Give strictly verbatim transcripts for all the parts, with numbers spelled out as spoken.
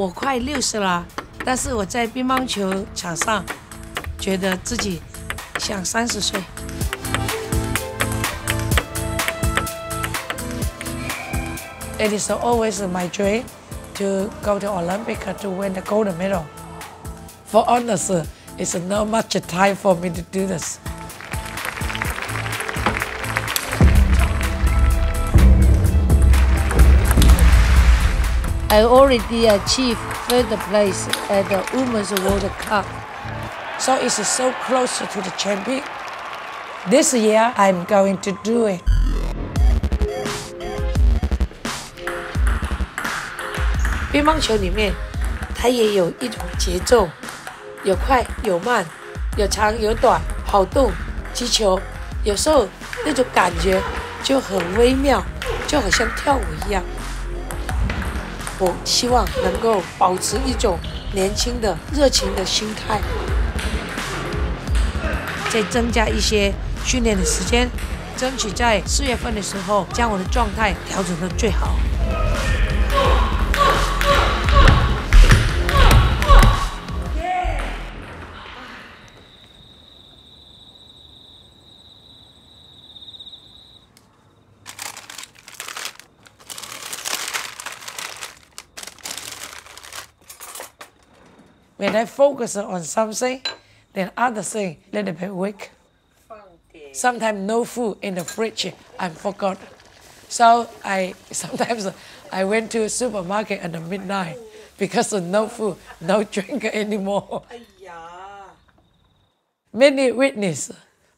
我快六十了，但是我在乒乓球场上觉得自己像三十岁。It is always my dream to go to Olympic to win the gold medal. For honest, it's not much time for me to do this. I already achieved third place at the Women's World Cup, so it's so close to the champion. This year, I'm going to do it. 乒乓球里面，它也有一种节奏，有快有慢，有长有短，跑动、击球，有时候那种感觉就很微妙，就好像跳舞一样。我希望能够保持一种年轻的、热情的心态，再增加一些训练的时间，争取在四月份的时候将我的状态调整到最好。When I focus on something, then other thing a little bit weak. Sometimes no food in the fridge, I forgot. So I sometimes I went to a supermarket at the midnight because of no food, no drink anymore. Many witness.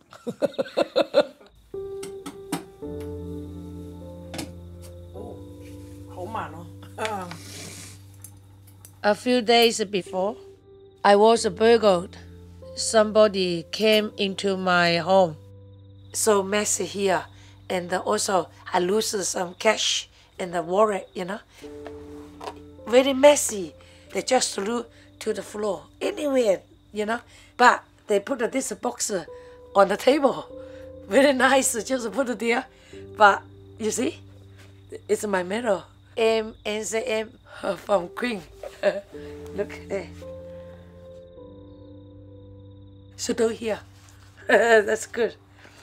A few days before, I was burgled. Somebody came into my home. So messy here. And also, I lose some cash in the wallet, you know. Very messy. They just threw to the floor. Anywhere, you know. But they put this box on the table. Very nice, just put it there. But, you see, it's my medal. M N C M from Queen. Look there. Still here. That's good.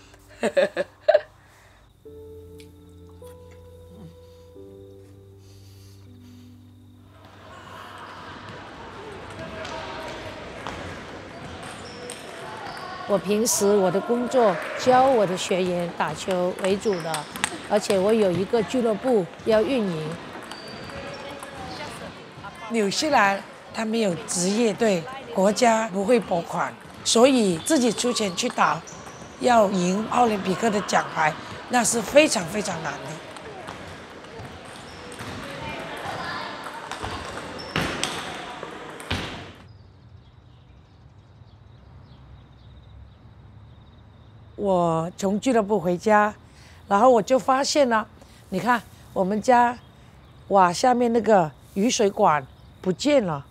我平时我的工作教我的学员打球为主的，而且我有一个俱乐部要运营。纽西兰它没有职业队，国家不会拨款，所以自己出钱去打，要赢奥林匹克的奖牌，那是非常非常难的。我从俱乐部回家，然后我就发现了，你看我们家瓦下面那个雨水管不见了。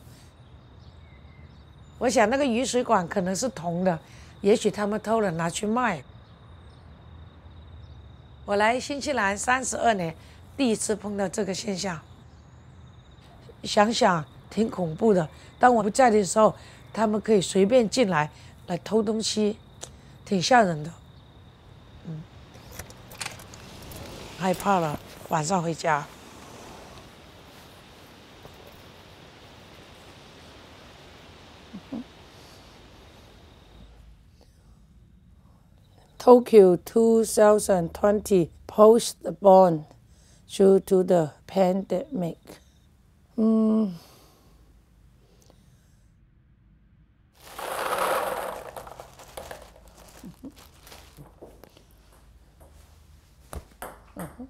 我想那个雨水管可能是铜的，也许他们偷了拿去卖。我来新西兰三十二年，第一次碰到这个现象，想想挺恐怖的。当我不在的时候，他们可以随便进来来偷东西，挺吓人的。嗯，害怕了，晚上回家。Tokyo twenty twenty postponed due to the pandemic. 嗯，嗯哼，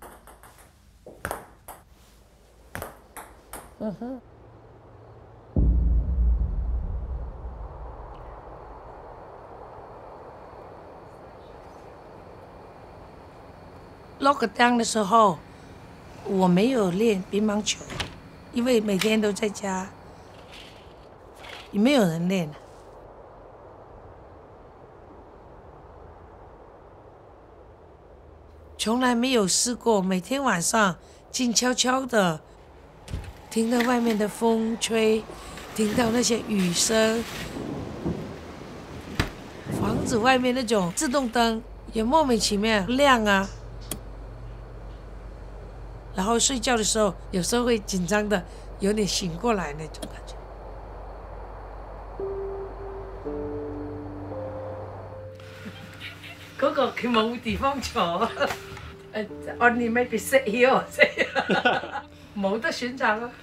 嗯哼。lockdown 的时候，我没有练乒乓球，因为每天都在家，也没有人练。从来没有试过每天晚上静悄悄的听到外面的风吹，听到那些雨声，房子外面那种自动灯也莫名其妙亮啊。然后睡觉的时候，有时候会紧张的，有点醒过来那种感觉。嗰個佢冇地方坐，誒，only maybe sit here，冇得選擇啊。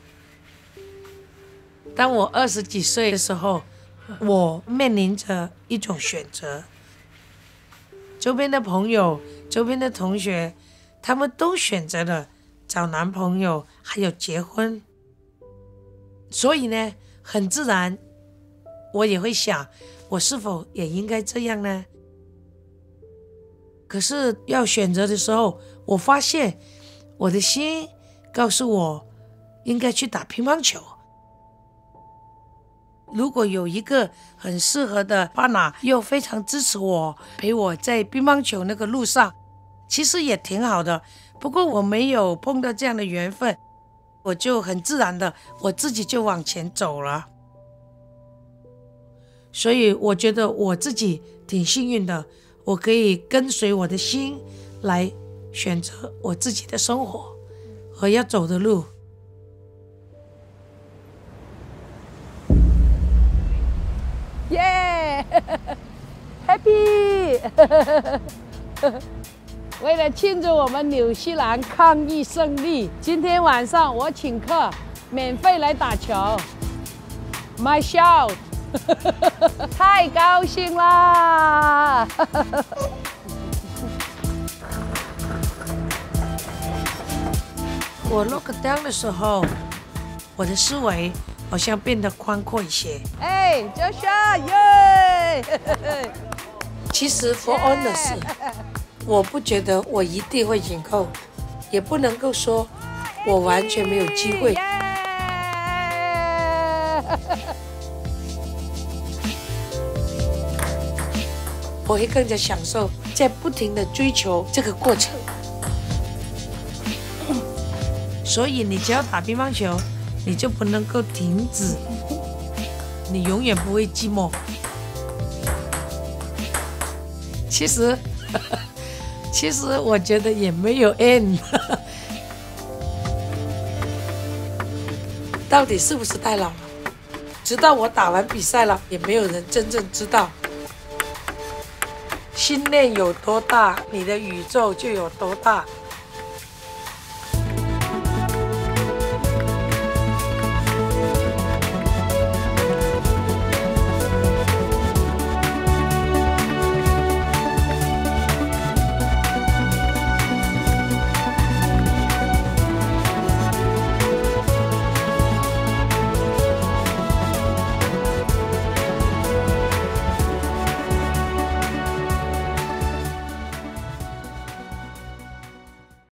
當我二十幾歲的時候，我面臨着一種選擇。周邊的朋友、周邊的同學，他們都選擇了找男朋友，還有結婚。所以呢，很自然，我也會想，我是否也應該這樣呢？可是要選擇的時候，我發現我的心告訴我應該去打乒乓球。如果有一個很適合的partner，又非常支持我，陪我在乒乓球那個路上，其實也挺好的。不過我沒有碰到這樣的緣分，我就很自然的我自己就往前走了。所以我覺得我自己挺幸運的，我可以跟隨我的心來選擇我自己的生活和要走的路。 耶 ，Happy！ 为了庆祝我们纽西兰抗疫胜利，今天晚上我请客，免费来打球。My shout！ 太高兴啦！ 我 lock down 的时候，我的思维好像变得宽阔一些。 哎 ，Joshua， 耶！ 其实 for honest， 我不觉得我一定会赢够，也不能够说我完全没有机会。我会更加享受在不停的追求这个过程。所以你只要打乒乓球，你就不能够停止，你永远不会寂寞。其实，其实我觉得也没有 end， 到底是不是太老了？直到我打完比赛了，也没有人真正知道。心念有多大，你的宇宙就有多大。